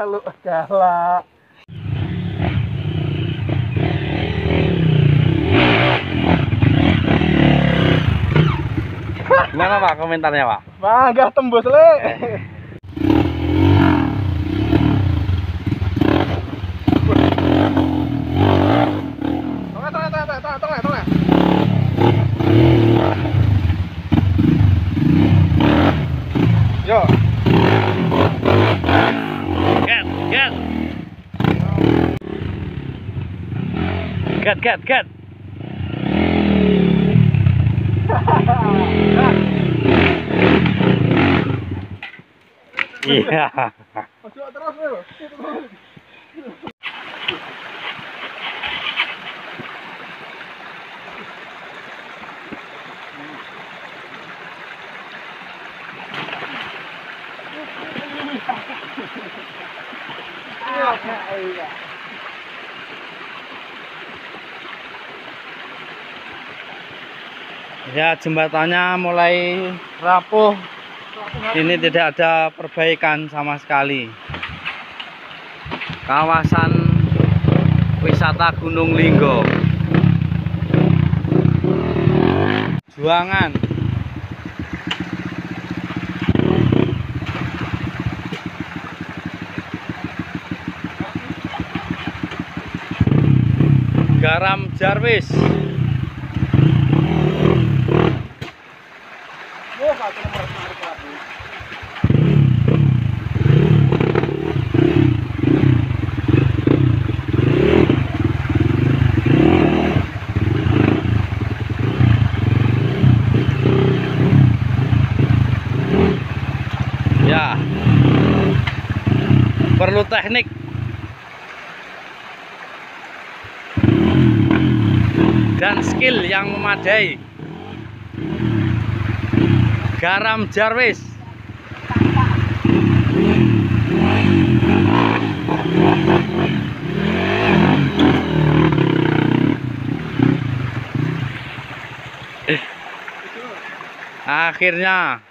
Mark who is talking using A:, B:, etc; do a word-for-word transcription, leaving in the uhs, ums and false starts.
A: Jaluk galak.
B: Gimana Pak komentarnya Pak?
A: Mangga tembus le. Tengah tengah tengah tengah tengah tengah. Yo.
B: Get, get. Get, get, get. Iya.
A: Masuk terus lo.
B: Ya, jembatannya mulai rapuh. Ini tidak ada perbaikan sama sekali. Kawasan wisata Gunung Linggo, Juangan. Garam Jarwis. Ya, perlu teknik dan skill yang memadai. Garam Jarwis. Akhirnya